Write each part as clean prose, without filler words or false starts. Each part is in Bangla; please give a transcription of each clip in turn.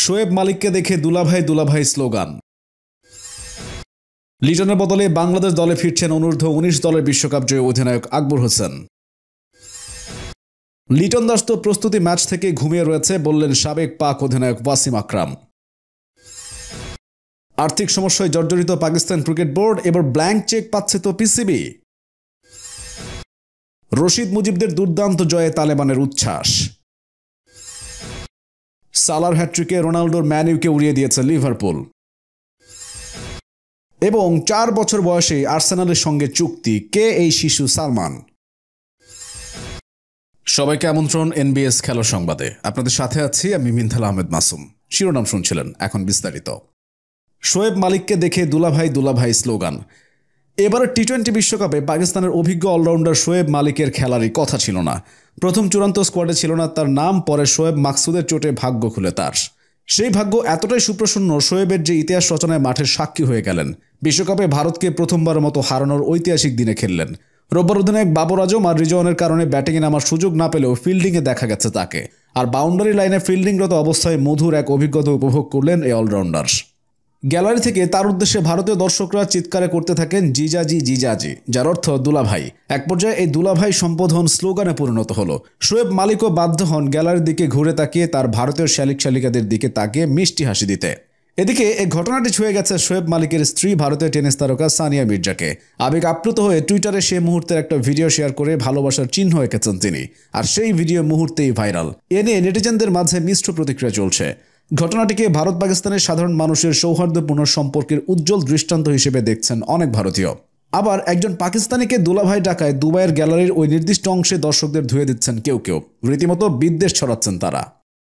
শোয়েব মালিককে দেখে দুলাভাই দুলাভাই স্লোগান। লিটনের বদলে বাংলাদেশ দলে ফিরছেন অনূর্ধ্ব ১৯ দলের বিশ্বকাপ জয়ী অধিনায়ক আকবর হোসেন। লিটন দাস তো প্রস্তুতি ম্যাচ থেকে ঘুমিয়ে রয়েছে বললেন সাবেক পাক অধিনায়ক ওয়াসিম আকরাম। আর্থিক সমস্যায় জর্জরিত পাকিস্তান ক্রিকেট বোর্ড, এবার ব্ল্যাঙ্ক চেক পাচ্ছে তো পিসিবি। রশিদ মুজিবদের দুর্দান্ত জয়ে তালেবানের উচ্ছ্বাস। সালার হ্যাট্রিকে রোনাল্ডোর ম্যান ইউকে উড়িয়ে দিয়েছে লিভারপুল। এবং ৪ বছর বয়সে আর্সেনালের সঙ্গে চুক্তি, কে এই শিশু সালমান। সবাইকে আমন্ত্রণ এনবিএস খেলার সংবাদে। আপনাদের সাথে আছি আমি মিনথাল আহমেদ মাসুম। শিরোনাম শুনছিলেন, এখন বিস্তারিত। শোয়েব মালিককে দেখে দুলাভাই দুলাভাই স্লোগান। এবারে টি-20 বিশ্বকাপে পাকিস্তানের অভিজ্ঞ অলরাউন্ডার শোয়েব মালিকের খেলারই কথা ছিল না। প্রথম চূড়ান্ত স্কোয়াডে ছিল না তার নাম, পরে শোয়েব মাকসুদের চোটে ভাগ্য খুলে তার। সেই ভাগ্য এতটাই সুপ্রসন্ন, শোয়েবের যে ইতিহাস রচনায় মাঠের সাক্ষী হয়ে গেলেন। বিশ্বকাপে ভারতকে প্রথমবারের মতো হারানোর ঐতিহাসিক দিনে খেললেন। রোববার অধিনায়ক বাবর আজম আর রিজওয়ানের কারণে ব্যাটিংয়ে নামার সুযোগ না পেলেও ফিল্ডিংয়ে দেখা গেছে তাকে। আর বাউন্ডারি লাইনে ফিল্ডিংরত অবস্থায় মধুর এক অভিজ্ঞতা উপভোগ করলেন এই অলরাউন্ডার। গ্যালারি থেকে তার উদ্দেশ্যে ভারতীয় দর্শকরা চিৎকারে করতে থাকেন জিজাজি জিজাজি, যার অর্থ দুলাভাই। এক পর্যায়ে এই দুলাভাই সম্বোধন স্লোগানে পরিণত হলো। শোয়েব মালিকও বাধ্য হন গ্যালারির দিকে ঘুরে তাকিয়ে তার ভারতীয় শালিক শালিকাদের দিকে তাকিয়ে মিষ্টি হাসি দিতে। এদিকে এই ঘটনাটি ছুঁয়ে গেছে শোয়েব মালিকের স্ত্রী ভারতীয় টেনিস তারকা সানিয়া মির্জাকে। আবেগ আপ্লুত হয়ে টুইটারে সে মুহূর্তের একটা ভিডিও শেয়ার করে ভালোবাসার চিহ্ন এঁকেছেন তিনি। আর সেই ভিডিও মুহূর্তেই ভাইরাল। এ নিয়ে নেটিজেনদের মাঝে মিশ্র প্রতিক্রিয়া চলছে। ঘটনাটিকে ভারত পাকিস্তানের সাধারণ মানুষের সৌহার্দ্যপূর্ণ সম্পর্কের উজ্জ্বল দৃষ্টান্ত হিসেবে দেখছেন অনেক ভারতীয়। আবার একজন পাকিস্তানিকে দুলাভাই ডাকায় দুবাইয়ের গ্যালারির ওই নির্দিষ্ট অংশে দর্শকদের ধুয়ে দিচ্ছেন কেউ কেউ। রীতিমতো বিদ্বেষ ছড়াচ্ছেন তারা।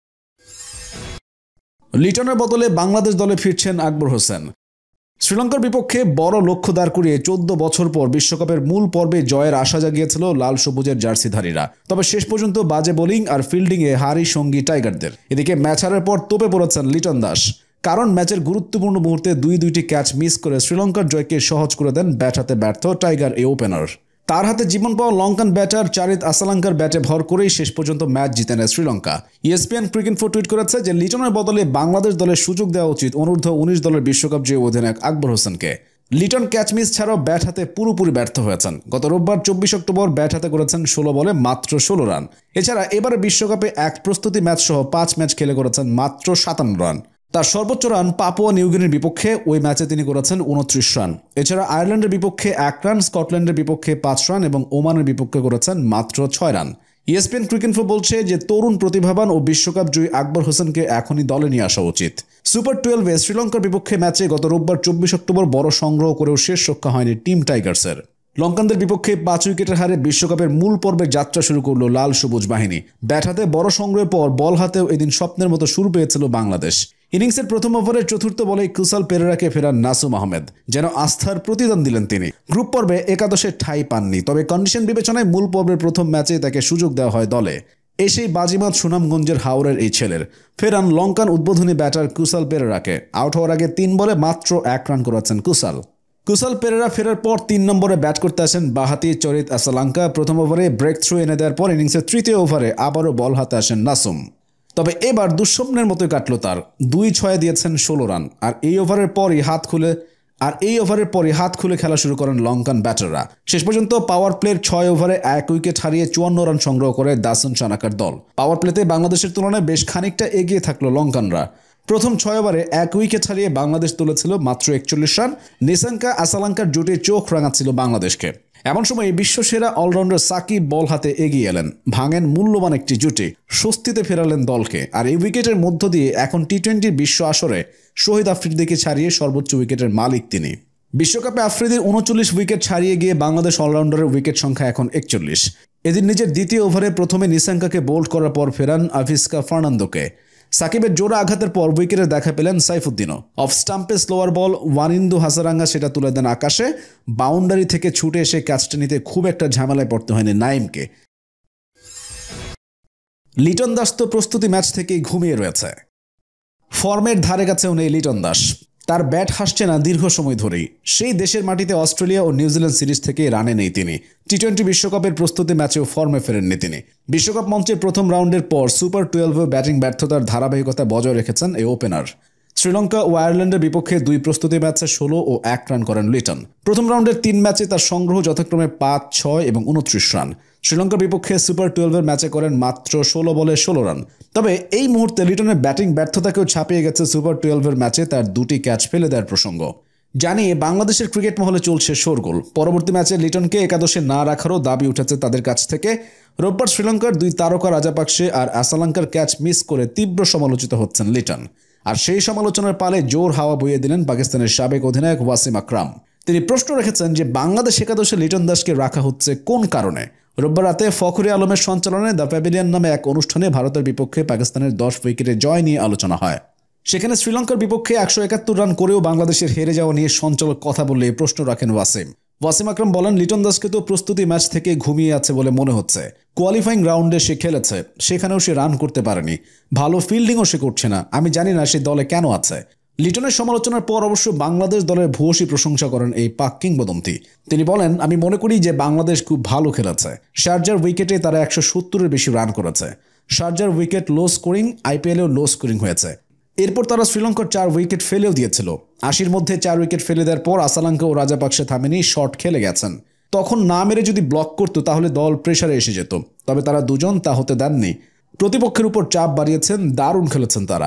লিটনের বদলে বাংলাদেশ দলে ফিরছেন আকবর হোসেন। শ্রীলঙ্কার বিপক্ষে বড় লক্ষ্য দাঁড় করিয়ে ১৪ বছর পর বিশ্বকাপের মূল পর্বে জয়ের আশা জাগিয়েছিল লাল সবুজের জার্সিধারীরা। তবে শেষ পর্যন্ত বাজে বোলিং আর ফিল্ডিংয়ে হারই সঙ্গী টাইগারদের। এদিকে ম্যাচ হারের পর তোপে পড়েছেন লিটন দাস। কারণ ম্যাচের গুরুত্বপূর্ণ মুহূর্তে দুইটি ক্যাচ মিস করে শ্রীলঙ্কার জয়কে সহজ করে দেন ব্যাট হাতে ব্যর্থ টাইগার এই ওপেনার। তার হাতে জীবন পাওয়া লঙ্কান ব্যাটার চারিত আসালাঙ্কার ব্যাটে ভর করেই শেষ পর্যন্ত ম্যাচ জিতে নেয় শ্রীলঙ্কা। ইএসপিএন ক্রিকেট টুইট করেছে যে লিটনের বদলে বাংলাদেশ দলের সুযোগ দেওয়া উচিত অনূর্ধ্ব ১৯ দলের বিশ্বকাপ জয়ী অধিনায়ক আকবর হোসেনকে। লিটন ক্যাচ মিস ছাড়াও ব্যাট হাতে পুরোপুরি ব্যর্থ হয়েছেন। গত রোববার ২৪ অক্টোবর ব্যাট হাতে করেছেন ১৬ বলে মাত্র ১৬ রান। এছাড়া এবারে বিশ্বকাপে এক প্রস্তুতি ম্যাচ সহ ৫ ম্যাচ খেলে করেছেন মাত্র ৫৭ রান। তার সর্বোচ্চ রান পাপুয়া নিউগিনির বিপক্ষে, ওই ম্যাচে তিনি করেছেন ২৯ রান। এছাড়া আয়ারল্যান্ডের বিপক্ষে ১ রান, স্কটল্যান্ডের বিপক্ষে ৫ রান এবং ওমানের বিপক্ষে করেছেন মাত্র ৬ রান। ইএসপিএন ক্রিকেট বলছে যে তরুণ প্রতিভাবান ও বিশ্বকাপ জয়ী আকবর হোসেনকে এখনই দলে নিয়ে আসা উচিত। সুপার 12-এ শ্রীলঙ্কার বিপক্ষে ম্যাচে গত রোববার ২৪ অক্টোবর বড় সংগ্রহ করেও শেষ রক্ষা হয়নি টিম টাইগার্সের। লঙ্কানদের বিপক্ষে ৫ উইকেটের হারে বিশ্বকাপের মূল পর্বে যাত্রা শুরু করল লাল সবুজ বাহিনী। ব্যাট হাতে বড় সংগ্রহের পর বল হাতেও এদিন স্বপ্নের মতো শুরু পেয়েছিল বাংলাদেশ। ইনিংসের প্রথম ওভারের চতুর্থ বলেই কুসাল পেরেরাকে ফেরান নাসুম আহমেদ, যেন আস্থার প্রতিদান দিলেন তিনি। গ্রুপ পর্বে একাদশে ঠাঁই পাননি, তবে কন্ডিশন বিবেচনায় মূল পর্বের প্রথম ম্যাচে তাকে সুযোগ দেওয়া হয় দলে। এসেই বাজিমাত সুনামগঞ্জের হাওরের এই ছেলের। ফেরান লঙ্কান উদ্বোধনী ব্যাটার কুসাল পেরেরাকে। আউট হওয়ার আগে ৩ বলে মাত্র ১ রান করেছেন কুসাল পেরেরা ফেরার পর ৩ নম্বরে ব্যাট করতে আসেন বাহাতি চরিত আসালাঙ্কা। প্রথম ওভারে ব্রেক থ্রু এনে দেওয়ার পর ইনিংসের তৃতীয় ওভারে আবারও বল হাতে আসেন নাসুম। তবে এবার দুঃস্বপ্নের মতোই কাটল তার। ২-৬ দিয়েছেন ১৬ রান। আর এই ওভারের পরই হাত খুলে খেলা শুরু করেন লঙ্কান ব্যাটাররা। শেষ পর্যন্ত পাওয়ার প্লের ৬ ওভারে ১ উইকেট হারিয়ে ৫৪ রান সংগ্রহ করে দাসন সানাকার দল। পাওয়ার প্লেতে বাংলাদেশের তুলনায় বেশ খানিকটা এগিয়ে থাকলো লঙ্কানরা। প্রথম ৬ ওভারে ১ উইকেট হারিয়ে বাংলাদেশ তুলেছিল মাত্র ৪১ রান। নিসাঙ্কা আসালাঙ্কার জুটে চোখ রাঙাচ্ছিল বাংলাদেশকে। এমন সময় বিশ্বসেরা অলরাউন্ডার সাকিব বল হাতে এগিয়ে এলেন, ভাঙেন মূল্যবান একটি জুটি, স্বস্তিতে ফেরালেন দলকে। আর এই উইকেটের মধ্য দিয়ে এখন টি-20 বিশ্ব আসরে শহীদ আফ্রিদিকে ছাড়িয়ে সর্বোচ্চ উইকেটের মালিক তিনি। বিশ্বকাপে আফ্রিদির ৩৯ উইকেট ছাড়িয়ে গিয়ে বাংলাদেশ অলরাউন্ডারের উইকেট সংখ্যা এখন ৪১। এদিন নিজের দ্বিতীয় ওভারে প্রথমে নিসাঙ্কাকে বোল্ড করার পর ফেরান আভিস্কা ফার্নান্দোকে। সাকিবের জোড়া আঘাতের পর উইকেটের দেখা পেলেন সাইফুদ্দিনও। অফ স্টাম্পে স্লোয়ার বল ওয়ানিন্দু হাসারাঙ্গা সেটা তুলে দেন আকাশে। বাউন্ডারি থেকে ছুটে এসে ক্যাচটা নিতে খুব একটা ঝামেলায় পড়তে হয়নি নাইমকে। লিটন দাস তো প্রস্তুতি ম্যাচ থেকেই ঘুমিয়ে রয়েছে। ফর্মের ধারে কাছেও নেই লিটন দাস। তার ব্যাট হাসছে না দীর্ঘ সময় ধরেই। সেই দেশের মাটিতে অস্ট্রেলিয়া ও নিউজিল্যান্ড সিরিজ থেকে রানে নেই তিনি। টি-20 বিশ্বকাপের প্রস্তুতি ম্যাচেও ফর্মে ফেরেননি তিনি। বিশ্বকাপ মঞ্চে প্রথম রাউন্ডের পর সুপার 12 ব্যাটিং ব্যর্থতার ধারাবাহিকতা বজায় রেখেছেন এই ওপেনার। শ্রীলঙ্কা ও আয়ারল্যান্ডের বিপক্ষে 2 প্রস্তুতি ম্যাচে 16 ও 1 রান করেন লিটন। প্রথম রাউন্ডের 3 ম্যাচে তার সংগ্রহ যথাক্রমে 5, 6 এবং 29 রান। শ্রীলঙ্কার বিপক্ষে সুপার 12 ম্যাচে করেন মাত্র 16 বলে 16 রান। তবে এই মুহূর্তে লিটনের ব্যাটিং ব্যর্থতাকেও ছাপিয়ে গেছে সুপার 12 ম্যাচে তার 2টি ক্যাচ ফেলে দেওয়ার প্রসঙ্গ। জানিয়ে বাংলাদেশের ক্রিকেট মহলে চলছে শোরগোল। পরবর্তী ম্যাচে লিটনকে একাদশে না রাখারও দাবি উঠেছে তাদের কাছ থেকে। রোববার শ্রীলঙ্কার 2 তারকা রাজাপাকসে আর আসালাঙ্কার ক্যাচ মিস করে তীব্র সমালোচিত হচ্ছেন লিটন। আর সেই সমালোচনার পালে জোর হাওয়া বইয়ে দিলেন পাকিস্তানের সাবেক অধিনায়ক ওয়াসিম আকরাম। তিনি প্রশ্ন রেখেছেন যে বাংলাদেশ একাদশে লিটন দাসকে রাখা হচ্ছে কোন কারণে। রোববার রাতে ফখরে আলমের সঞ্চালনে দ্য প্যাভিলিয়ন নামে এক অনুষ্ঠানে ভারতের বিপক্ষে পাকিস্তানের 10 উইকেটে জয় নিয়ে আলোচনা হয়। সেখানে শ্রীলঙ্কার বিপক্ষে 171 রান করেও বাংলাদেশের হেরে যাওয়া নিয়ে সঞ্চালক কথা বললে প্রশ্ন রাখেন ওয়াসিম আকরাম বলেন, লিটন দাসকে তো প্রস্তুতি ম্যাচ থেকে ঘুমিয়ে আছে বলে মনে হচ্ছে। কোয়ালিফাইং রাউন্ডে সে খেলেছে, সেখানেও সে রান করতে পারেনি, ভালো ফিল্ডিংও সে করছে না। আমি জানি না সে দলে কেন আছে। লিটনের সমালোচনার পর অবশ্য বাংলাদেশ দলের ভূয়সী প্রশংসা করেন এই পাক কিংবদন্তি। তিনি বলেন, আমি মনে করি যে বাংলাদেশ খুব ভালো খেলেছে। শারজার উইকেটে তারা 170-এর বেশি রান করেছে। শারজার উইকেট লো স্কোরিং, আইপিএলেও লো স্কোরিং হয়েছে। এরপর তারা শ্রীলঙ্কার 4 উইকেট ফেলেও দিয়েছিল। 80-র মধ্যে 4 উইকেট ফেলে দেওয়ার পর আসালাঙ্কা ও রাজাপাকসে থামেনি, শর্ট খেলে গেছেন। তখন না মেরে যদি ব্লক করতো তাহলে দল প্রেসারে এসে যেত। তবে তারা দুজন তা হতে দেননি। প্রতিপক্ষের উপর চাপ বাড়িয়েছেন, দারুণ খেলেছেন তারা।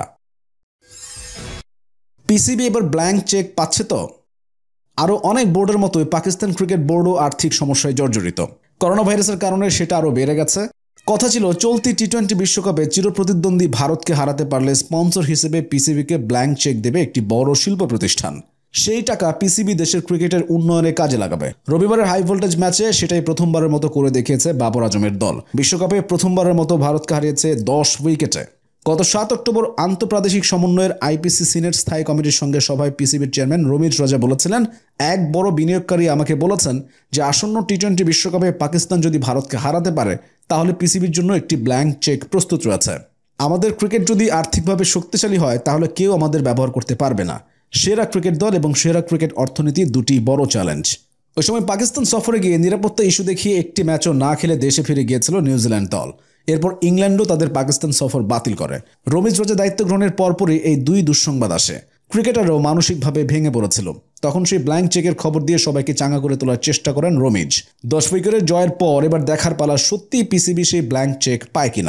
পিসিবি এবার ব্ল্যাঙ্ক চেক পাচ্ছে তো? আরও অনেক বোর্ডের মতোই পাকিস্তান ক্রিকেট বোর্ডও আর্থিক সমস্যায় জর্জরিত। করোনা ভাইরাসের কারণে সেটা আরও বেড়ে গেছে। কথা ছিল চলতি টি-20 বিশ্বকাপে চিরপ্রতিদ্বন্দ্বী ভারতকে হারাতে পারলে স্পন্সর হিসেবে পিসিবিকে ব্ল্যাঙ্ক চেক দেবে একটি বড় শিল্প প্রতিষ্ঠান। সেই টাকা পিসিবি দেশের ক্রিকেটের উন্নয়নে কাজে লাগাবে। রবিবারের হাই ভোল্টেজ ম্যাচে সেটাই প্রথমবারের মতো করে দেখিয়েছে বাবর আজমের দল। বিশ্বকাপে প্রথমবারের মতো ভারতকে হারিয়েছে 10 উইকেটে। গত 7 অক্টোবর আন্তঃপ্রাদেশিক সমন্বয়ের আইপিসি সিনেট স্থায়ী কমিটির সঙ্গে সভায় পিসিবির চেয়ারম্যান রমিজ রাজা বলেছিলেন, এক বড় বিনিয়োগকারী আমাকে বলেছেন যে আসন্ন টি-20 বিশ্বকাপে পাকিস্তান যদি ভারতকে হারাতে পারে তাহলে পিসিবির জন্য একটি ব্ল্যাঙ্ক চেক প্রস্তুত রয়েছে। আমাদের ক্রিকেট যদি আর্থিকভাবে শক্তিশালী হয় তাহলে কেউ আমাদের ব্যবহার করতে পারবে না। সেরা ক্রিকেট দল এবং সেরা ক্রিকেট অর্থনীতি দুটি বড় চ্যালেঞ্জ। ওই সময় পাকিস্তান সফরে গিয়ে নিরাপত্তা ইস্যু দেখিয়ে একটি ম্যাচও না খেলে দেশে ফিরে গিয়েছিল নিউজিল্যান্ড দল। এরপর ইংল্যান্ডও তাদের পাকিস্তান সফর বাতিল করে। রমিজ রাজা দায়িত্ব গ্রহণের পরপরই এই 2 দুঃসংবাদ আসে। ক্রিকেটারও মানসিকভাবে ভেঙে পড়েছিল। তখন সেই ব্ল্যাঙ্ক চেকের খবর দিয়ে সবাইকে চাঙ্গা করে তোলার চেষ্টা করেন রমিজ। 10 উইকেটের জয়ের পর এবার দেখার পালা সত্যি পিসিবি সেই ব্ল্যাঙ্ক চেক পায় কিনা।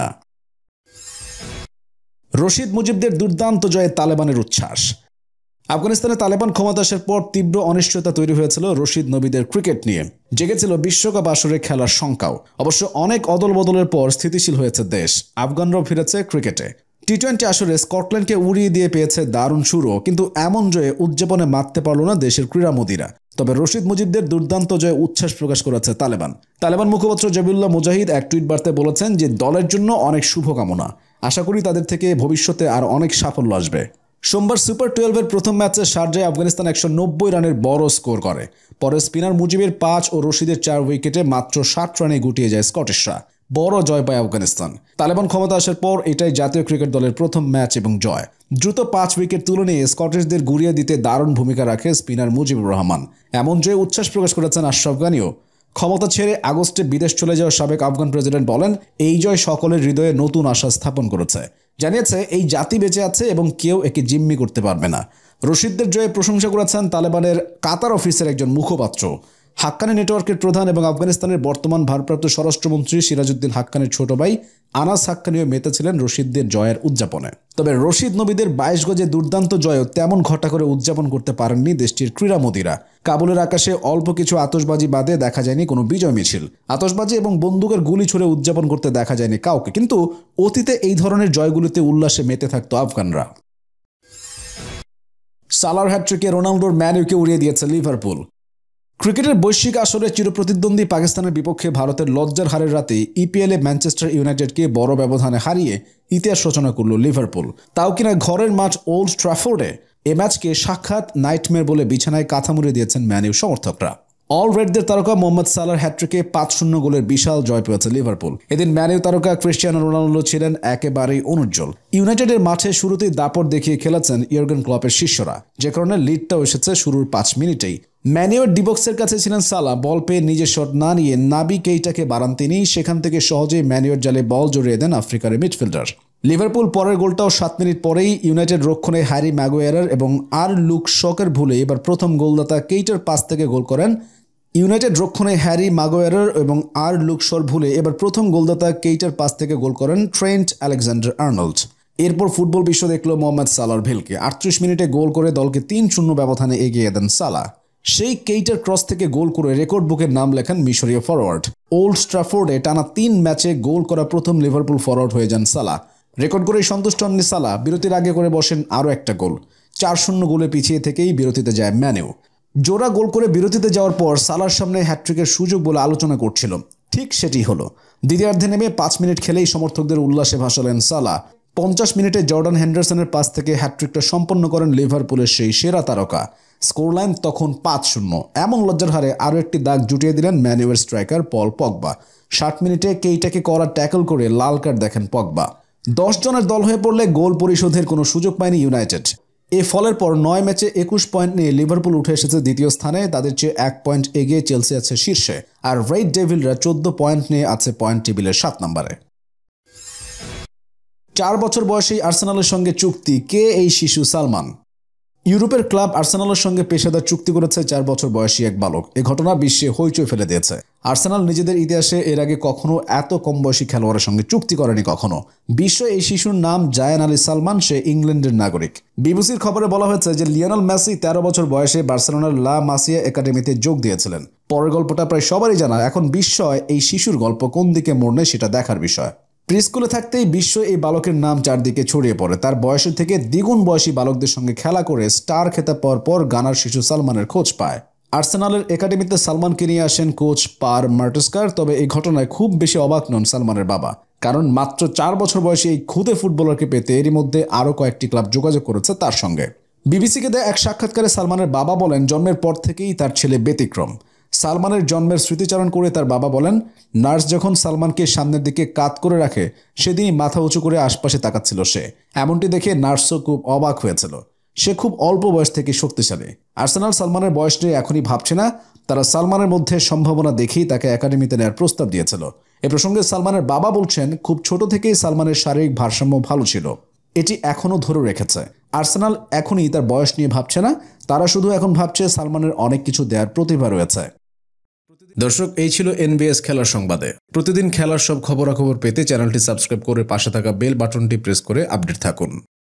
রশিদ মুজিবদের দুর্দান্ত জয়ে তালেবানের উচ্ছ্বাস। আফগানিস্তানে তালেবান ক্ষমতা আসার পর তীব্র অনিশ্চয়তা তৈরি হয়েছিল রশিদ নবীদের ক্রিকেট নিয়ে। জেগেছিল বিশ্বকাপ আসরে খেলার শঙ্কাও। অবশ্য অনেক অদল বদলের পর স্থিতিশীল হয়েছে দেশ। আফগানরাও ফিরেছে ক্রিকেটে। টি-20 আসরে স্কটল্যান্ডকে উড়িয়ে দিয়ে পেয়েছে দারুণ শুরু, কিন্তু এমন জয়ে উদযাপনে মাততে পারল না দেশের ক্রীড়ামোদীরা। তবে রশিদ মুজিবদের দুর্দান্ত জয়ে উচ্ছ্বাস প্রকাশ করেছে তালেবান মুখপাত্র জবিউল্লাহ মুজাহিদ এক টুইট বার্তায় বলেছেন যে দলের জন্য অনেক শুভকামনা। আশা করি তাদের থেকে ভবিষ্যতে আর অনেক সাফল্য আসবে। সোমবার সুপার 12-এর প্রথম ম্যাচে শারজায় আফগানিস্তান 190 রানের বড় স্কোর করে। পরে স্পিনার মুজিবের 5 ও রশিদের 4 উইকেটে মাত্র 60 রানে গুটিয়ে যায় স্কটিশরা। বড় জয় পায় আফগানিস্তান। তালেবান ক্ষমতা আসার পর এটাই জাতীয় ক্রিকেট দলের প্রথম ম্যাচ এবং জয়। দ্রুত 5 উইকেট তুলে নিয়ে স্কটিশদের গুড়িয়ে দিতে দারুণ ভূমিকা রাখে স্পিনার মুজিবুর রহমান। এমন জয়ে উচ্ছ্বাস প্রকাশ করেছেন আশরাফ গানিও। ক্ষমতা ছেড়ে আগস্টে বিদেশ চলে যাওয়া সাবেক আফগান প্রেসিডেন্ট বলেন, এই জয় সকলের হৃদয়ে নতুন আশা স্থাপন করেছে। জানিয়েছে এই জাতি বেঁচে আছে এবং কেউ একে জিম্মি করতে পারবে না। রশিদদের জয়ে প্রশংসা করেছেন তালেবানের কাতার অফিসের একজন মুখপাত্র। হাক্কানি নেটওয়ার্কের প্রধান এবং আফগানিস্তানের বর্তমান ভারপ্রাপ্ত স্বরাষ্ট্রমন্ত্রী সিরাজউদ্দিন হাক্কানির ছোট ভাই আনাস হাক্কানিও মেতেছিলেন রশিদদের জয়ের উদযাপনে। তবে রশিদ নবীদের 22 গজে দুর্দান্ত জয়ও তেমন ঘটা করে উদযাপন করতে পারেননি দেশটির ক্রীড়ামোদীরা। কাবুলের আকাশে অল্প কিছু আতশবাজি বাদে দেখা যায়নি কোনো বিজয় মিছিল। আতশবাজি এবং বন্দুকের গুলি ছুড়ে উদযাপন করতে দেখা যায়নি কাউকে। কিন্তু অতীতে এই ধরনের জয়গুলিতে উল্লাসে মেতে থাকত আফগানরা। সালার হ্যাট্রিকে রোনাল্ডোর ম্যান ইউকে উড়িয়ে দিয়েছে লিভারপুল। ক্রিকেটের বৈশ্বিক আসরে চিরপ্রতিদ্বন্দ্বী পাকিস্তানের বিপক্ষে ভারতের লজ্জার হারের রাতে ইপিএলে ম্যানচেস্টার ইউনাইটেডকে বড় ব্যবধানে হারিয়ে ইতিহাস রচনা করল লিভারপুল। তাও কিনা ঘরের মাঠ ওল্ড ট্র্যাফোর্ডে। এ ম্যাচকে সাক্ষাৎ নাইটমেয়ার বলে বিছানায় কাঁথা মুড়ে দিয়েছেন ম্যান ইউ সমর্থকরা। অল রেডদের তারকা মোহাম্মদ সালার হ্যাট্রিকে 5-0 গোলের বিশাল জয় পেয়েছে লিভারপুল। এদিন ম্যান ইউ তারকা ক্রিস্টিয়ানো রোনাল্ডো ছিলেন একেবারেই অনুজ্জ্বল। ইউনাইটেডের মাঠে শুরুতেই দাপট দেখিয়ে খেলেছেন ইয়র্গেন ক্লপের শিষ্যরা, যে কারণে লিডটাও এসেছে শুরুর 5 মিনিটেই। ম্যান ইউর ডিবক্সের কাছে ছিলেন সালা, বল পেয়ে নিজের শট না নিয়ে নাবি কেইটাকে বাড়ান তিনি। সেখান থেকে সহজেই ম্যান ইউর জালে বল জড়িয়ে দেন আফ্রিকার মিডফিল্ডার। লিভারপুল পরের গোলটাও 7 মিনিট পরেই ইউনাইটেড রক্ষণে হ্যারি ম্যাগুয়ার এবং আর লুক শকের ভুলে এবার প্রথম গোলদাতা কেইটার পাস থেকে গোল করেন। ইউনাইটেড রক্ষণে হ্যারি ম্যাগুয়ার এবং আর লুক শর ভুলে এবার প্রথম গোলদাতা কেইটার পাস থেকে গোল করেন ট্রেন্ট আলেকজান্ডার আর্নল্ড। এরপর ফুটবল বিশ্ব দেখল মোহাম্মদ সালার ভেলকে। 38 মিনিটে গোল করে দলকে 3-0 ব্যবধানে এগিয়ে দেন সালা। সেই কেইটার ক্রস থেকে গোল করে রেকর্ড বুকের নাম লেখান মিশরীয় ফরওয়ার্ড। ওল্ড ট্রাফোর্ডে টানা 3 ম্যাচে গোল করা প্রথম লিভারপুল ফরওয়ার্ড হয়ে যান সালা। রেকর্ড করেই সন্তুষ্ট হননি সালা, বিরতির আগে করে বসেন আরও একটা গোল। 4-0 গোলে পিছিয়ে থেকেই বিরতিতে যায় ম্যান ইউ। জোড়া গোল করে বিরতিতে যাওয়ার পর সালার সামনে হ্যাট্রিকের সুযোগ বলে আলোচনা করছিল, ঠিক সেটি হলো। দ্বিতীয়ার্ধে নেমে 5 মিনিট খেলেই সমর্থকদের উল্লাসে ভাসালেন সালা। 50 মিনিটে জর্ডান হেন্ডারসনের পাস থেকে হ্যাট্রিকটা সম্পন্ন করেন লিভারপুলের সেই সেরা তারকা। স্কোরলাইন তখন 5-0। এমন লজ্জার হারে আরও একটি দাগ জুটিয়ে দিলেন ম্যান ইউর স্ট্রাইকার পল পগবা। 60 মিনিটে কেইটাকে করা ট্যাকল করে লাল কার্ড দেখেন পগবা। 10 জনের দল হয়ে পড়লে গোল পরিশোধের কোনো সুযোগ পায়নি ইউনাইটেড। এ ফলের পর 9 ম্যাচে 21 পয়েন্ট নিয়ে লিভারপুল উঠে এসেছে দ্বিতীয় স্থানে। তাদের চেয়ে 1 পয়েন্ট এগিয়ে চেলসি আছে শীর্ষে, আর রেড ডেভিলরা 14 পয়েন্ট নিয়ে আছে পয়েন্ট টেবিলের 7 নম্বরে। 4 বছর বয়সেই আর্সেনালের সঙ্গে চুক্তি, কে এই শিশু সালমান? ইউরোপের ক্লাব আর্সেনালের সঙ্গে পেশাদার চুক্তি করেছে 4 বছর বয়সী এক বালক। এ ঘটনা বিশ্বে হইচই ফেলে দিয়েছে। আর্সেনাল নিজেদের ইতিহাসে এর আগে কখনো এত কম বয়সী খেলোয়াড়ের সঙ্গে চুক্তি করেনি কখনো। বিশ্ব এই শিশুর নাম জায়ান আলী সালমান, সে ইংল্যান্ডের নাগরিক। বিবিসির খবরে বলা হয়েছে যে লিওনেল মেসি 13 বছর বয়সে বার্সেলোনার লা মাসিয়া একাডেমিতে যোগ দিয়েছিলেন। পরের গল্পটা প্রায় সবারই জানা, এখন বিস্ময় এই শিশুর গল্প কোন দিকে মোড় নেয় সেটা দেখার বিষয়। প্রিস্কুলে থাকতেই বিশ্ব এই বালকের নাম চারদিকে ছড়িয়ে পড়ে। তার বয়সের থেকে দ্বিগুণ বয়সী বালকদের সঙ্গে খেলা করে স্টার খেতাব পাওয়ার পর গানার শিশু সালমানের খোঁজ পায়। আর্সেনালের একাডেমিতে সালমানকে নিয়ে আসেন কোচ পার মার্টেস্কার। তবে এই ঘটনায় খুব বেশি অবাক নন সালমানের বাবা, কারণ মাত্র 4 বছর বয়সী এই খুদে ফুটবলারকে পেতে এরই মধ্যে আরও কয়েকটি ক্লাব যোগাযোগ করেছে তার সঙ্গে। বিবিসিকে দেয়া এক সাক্ষাৎকারে সালমানের বাবা বলেন, জন্মের পর থেকেই তার ছেলে ব্যতিক্রম। সালমানের জন্মের স্মৃতিচারণ করে তার বাবা বলেন, নার্স যখন সালমানকে সামনের দিকে কাত করে রাখে সেদিনই মাথা উঁচু করে আশপাশে তাকাচ্ছিল সে। এমনটি দেখে নার্সও খুব অবাক হয়েছিল। সে খুব অল্প বয়স থেকে শক্তিশালী। আর্সেনাল সালমানের বয়স নিয়ে এখনই ভাবছে না, তারা সালমানের মধ্যে সম্ভাবনা দেখেই তাকে একাডেমিতে নেওয়ার প্রস্তাব দিয়েছিল। এ প্রসঙ্গে সালমানের বাবা বলছেন, খুব ছোট থেকেই সালমানের শারীরিক ভারসাম্য ভালো ছিল, এটি এখনও ধরে রেখেছে। আর্সেনাল এখনই তার বয়স নিয়ে ভাবছে না, তারা শুধু এখন ভাবছে সালমানের অনেক কিছু দেওয়ার প্রতিভা রয়েছে। দর্শক, এই ছিল এনবিএস খেলার সংবাদে। প্রতিদিন খেলার সব খবরাখবর পেতে চ্যানেলটি সাবস্ক্রাইব করে পাশে থাকা বেল বাটনটি প্রেস করে আপডেট থাকুন।